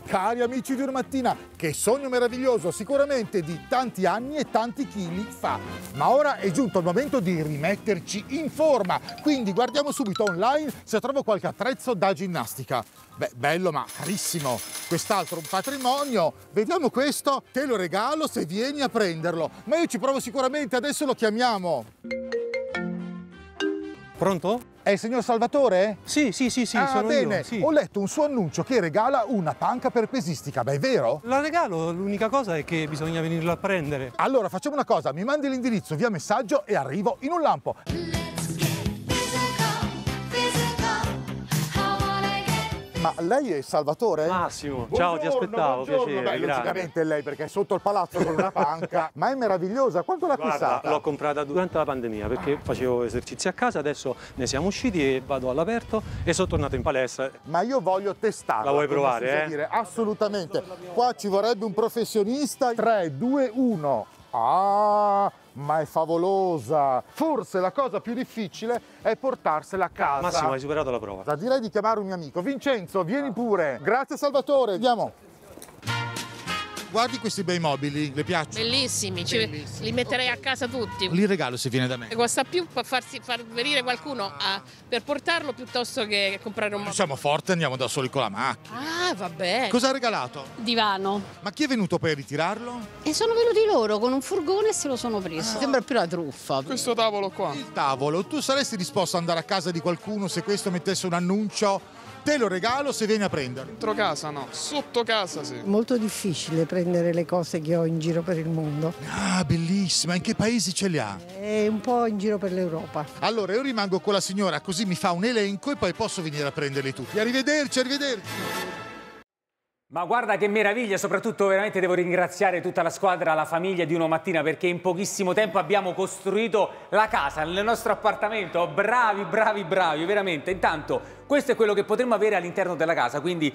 Cari amici di Una Mattina, che sogno meraviglioso, sicuramente di tanti anni e tanti chili fa. Ma ora è giunto il momento di rimetterci in forma, quindi guardiamo subito online se trovo qualche attrezzo da ginnastica. Beh, bello ma carissimo. Quest'altro un patrimonio. Vediamo questo, te lo regalo se vieni a prenderlo. Ma io ci provo sicuramente, adesso lo chiamiamo. Pronto? È il signor Salvatore? Sì, sono bene. io. Sì. Ho letto un suo annuncio che regala una panca per pesistica, beh, è vero? La regalo, l'unica cosa è che bisogna venirla a prendere. Allora facciamo una cosa, mi mandi l'indirizzo via messaggio e arrivo in un lampo. Ma lei è Salvatore? Massimo, ciao, ti aspettavo, buongiorno. piacere. Beh, grazie. logicamente è lei perché è sotto il palazzo con una panca, ma è meravigliosa. Quanto l'ha Guarda, acquistata? l'ho comprata durante la pandemia perché facevo esercizi a casa, adesso ne siamo usciti e vado all'aperto e sono tornato in palestra. Ma io voglio testarla. La vuoi come provare, si usa dire. Assolutamente. Qua ci vorrebbe un professionista. 3, 2, 1. Ah, ma è favolosa. Forse la cosa più difficile è portarsela a casa. Massimo, hai superato la prova. Direi di chiamare un mio amico. Vincenzo, vieni pure. Grazie Salvatore. Andiamo. Guardi questi bei mobili, le piacciono? Bellissimi, li metterei a casa tutti. Li regalo se viene da me. Costa più far venire qualcuno per portarlo piuttosto che comprare un mobile. Siamo forti, andiamo da soli con la macchina. Ah, vabbè. Cosa ha regalato? Divano. Ma chi è venuto poi a ritirarlo? E sono venuti loro con un furgone e se lo sono preso. Sembra più una truffa. Questo tavolo qua. Il tavolo, tu saresti disposto ad andare a casa di qualcuno se questo mettesse un annuncio? Te lo regalo se vieni a prenderlo. Dentro casa no, sotto casa sì. Molto difficile prendere le cose che ho in giro per il mondo. Ah, bellissima, in che paesi ce li ha? È un po' in giro per l'Europa. Allora, io rimango con la signora, così mi fa un elenco e poi posso venire a prenderli tutti. Arrivederci, arrivederci. Ma guarda che meraviglia, soprattutto veramente devo ringraziare tutta la squadra, la famiglia di Una Mattina, perché in pochissimo tempo abbiamo costruito la casa nel nostro appartamento. Bravi, bravi, bravi, veramente. Intanto questo è quello che potremmo avere all'interno della casa, quindi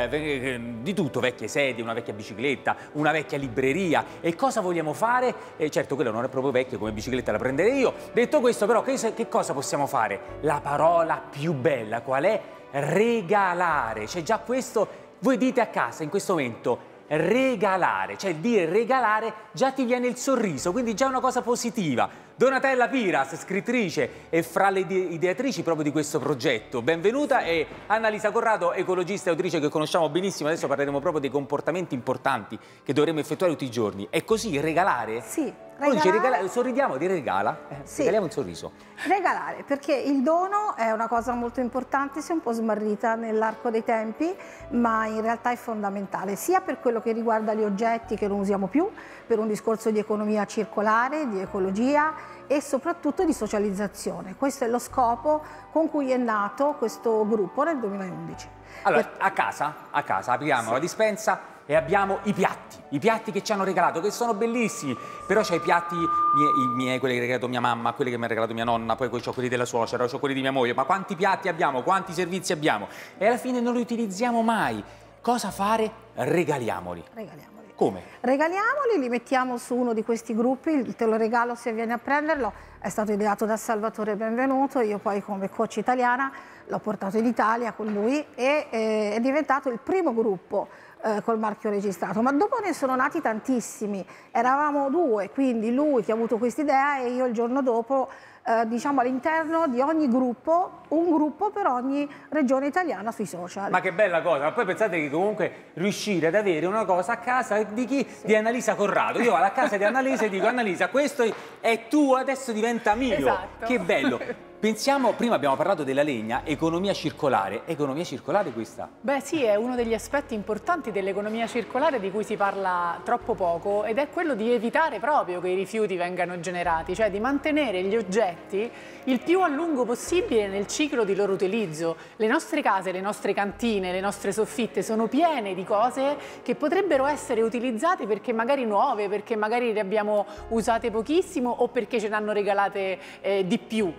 di tutto, vecchie sedie, una vecchia bicicletta, una vecchia libreria. E cosa vogliamo fare? Certo, quello non è proprio vecchio, come bicicletta la prenderei io. Detto questo però, che cosa possiamo fare? La parola più bella, qual è? Regalare. C'è già questo. Voi dite a casa in questo momento regalare, cioè dire regalare già ti viene il sorriso, quindi già una cosa positiva. Donatella Piras, scrittrice e fra le ideatrici proprio di questo progetto, benvenuta, e Annalisa Corrado, ecologista e autrice che conosciamo benissimo. Adesso parleremo proprio dei comportamenti importanti che dovremo effettuare tutti i giorni. È così, regalare? Sì. Sorridiamo di regala, sì. Regaliamo un sorriso. Regalare, perché il dono è una cosa molto importante, si è un po' smarrita nell'arco dei tempi, ma in realtà è fondamentale, sia per quello che riguarda gli oggetti che non usiamo più, per un discorso di economia circolare, di ecologia e soprattutto di socializzazione. Questo è lo scopo con cui è nato questo gruppo nel 2011. Allora, a casa apriamo la dispensa e abbiamo i piatti che ci hanno regalato, che sono bellissimi, però c'è i piatti miei, quelli che ha regalato mia mamma, quelli che mi ha regalato mia nonna, poi c'ho quelli della suocera, c'ho quelli di mia moglie, ma quanti piatti abbiamo, quanti servizi abbiamo? E alla fine non li utilizziamo mai. Cosa fare? Regaliamoli. Regaliamoli. Come? Regaliamoli, li mettiamo su uno di questi gruppi, il te lo regalo se vieni a prenderlo, è stato ideato da Salvatore Benvenuto, io poi come coach italiana l'ho portato in Italia con lui e è diventato il primo gruppo col marchio registrato, ma dopo ne sono nati tantissimi, eravamo due, quindi lui che ha avuto quest'idea e io il giorno dopo, diciamo all'interno di ogni gruppo, un gruppo per ogni regione italiana sui social. Ma che bella cosa, ma poi pensate che comunque riuscire ad avere una cosa a casa di chi? Sì. Di Annalisa Corrado. Io vado a casa di Annalisa e dico: Annalisa, questo è tuo, adesso diventa mio. Esatto. Che bello. Pensiamo, prima abbiamo parlato della legna, economia circolare questa? Beh sì, è uno degli aspetti importanti dell'economia circolare di cui si parla troppo poco, ed è quello di evitare proprio che i rifiuti vengano generati, cioè di mantenere gli oggetti il più a lungo possibile nel ciclo di loro utilizzo. Le nostre case, le nostre cantine, le nostre soffitte sono piene di cose che potrebbero essere utilizzate perché magari nuove, perché magari le abbiamo usate pochissimo o perché ce ne hanno regalate di più di quelle di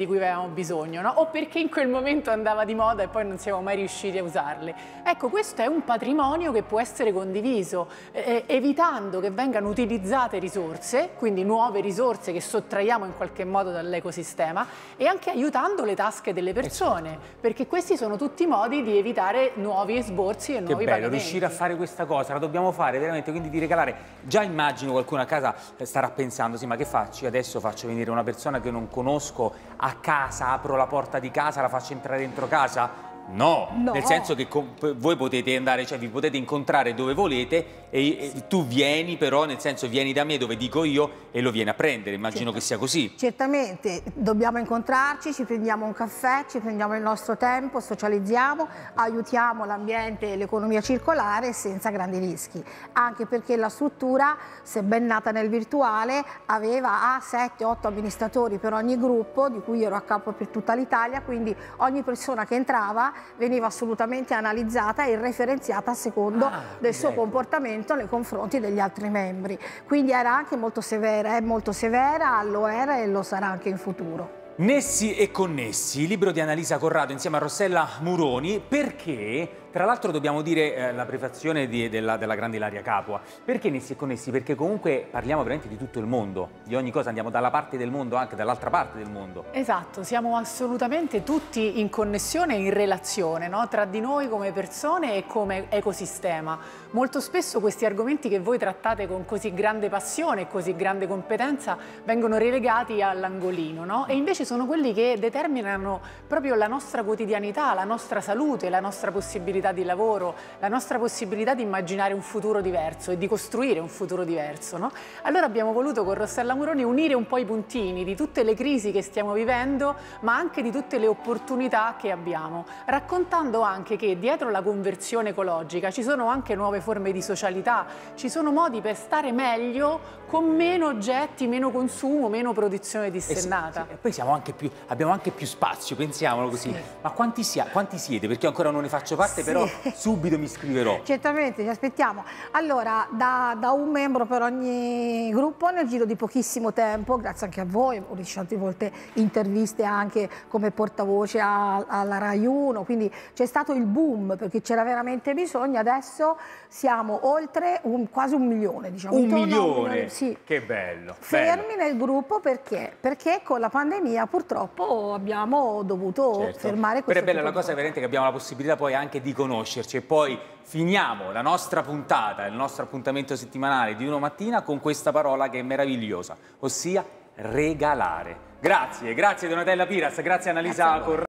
di cui avevamo bisogno, no? O perché in quel momento andava di moda e poi non siamo mai riusciti a usarle. Ecco, questo è un patrimonio che può essere condiviso, evitando che vengano utilizzate risorse, quindi nuove risorse che sottraiamo in qualche modo dall'ecosistema, e anche aiutando le tasche delle persone, perché questi sono tutti modi di evitare nuovi esborsi e nuovi pagamenti. Che bello, riuscire a fare questa cosa, la dobbiamo fare veramente, quindi di regalare. Già immagino qualcuno a casa starà pensando, sì, ma che faccio? Adesso faccio venire una persona che non conosco a casa, apro la porta di casa, la faccio entrare dentro casa? No, nel senso che voi potete andare, cioè vi potete incontrare dove volete e tu vieni, però nel senso vieni da me dove dico io e lo vieni a prendere, immagino che sia così. Certamente, dobbiamo incontrarci, ci prendiamo un caffè, ci prendiamo il nostro tempo, socializziamo, aiutiamo l'ambiente e l'economia circolare senza grandi rischi, anche perché la struttura, se ben nata nel virtuale, aveva 7-8 amministratori per ogni gruppo, di cui ero a capo per tutta l'Italia, quindi ogni persona che entrava veniva assolutamente analizzata e referenziata a secondo del suo comportamento nei confronti degli altri membri. Quindi era anche molto severa, è molto severa, lo era e lo sarà anche in futuro. Nessi e connessi, libro di Annalisa Corrado insieme a Rossella Muroni, perché tra l'altro dobbiamo dire la prefazione della grande Ilaria Capua. Perché Nessi e connessi? Perché comunque parliamo veramente di tutto il mondo, di ogni cosa, andiamo dalla parte del mondo anche dall'altra parte del mondo. Esatto, siamo assolutamente tutti in connessione e in relazione, no? Tra di noi come persone e come ecosistema. Molto spesso questi argomenti che voi trattate con così grande passione e così grande competenza vengono relegati all'angolino, no? E invece sono quelli che determinano proprio la nostra quotidianità, la nostra salute, la nostra possibilità di lavoro, la nostra possibilità di immaginare un futuro diverso e di costruire un futuro diverso, no? Allora abbiamo voluto con Rossella Muroni unire un po' i puntini di tutte le crisi che stiamo vivendo, ma anche di tutte le opportunità che abbiamo, raccontando anche che dietro la conversione ecologica ci sono anche nuove forme di socialità, ci sono modi per stare meglio con meno oggetti, meno consumo, meno produzione dissennata. E poi abbiamo anche più spazio, pensiamolo così. Ma quanti siete? Perché io ancora non ne faccio parte, però subito mi iscriverò. Certamente, ci aspettiamo. Allora, da un membro per ogni gruppo nel giro di pochissimo tempo, grazie anche a voi, ho ricevuto tante volte interviste anche come portavoce alla Rai 1, quindi c'è stato il boom perché c'era veramente bisogno, adesso siamo oltre quasi 1 milione, diciamo. 1 milione? Sì. Che bello. Fermi nel gruppo perché con la pandemia purtroppo abbiamo dovuto fermare questo. Però è bella la cosa veramente che abbiamo la possibilità poi anche di conoscerci e poi finiamo la nostra puntata, il nostro appuntamento settimanale di Uno Mattina con questa parola che è meravigliosa, ossia regalare. Grazie Donatella Piras, grazie Annalisa Corrado.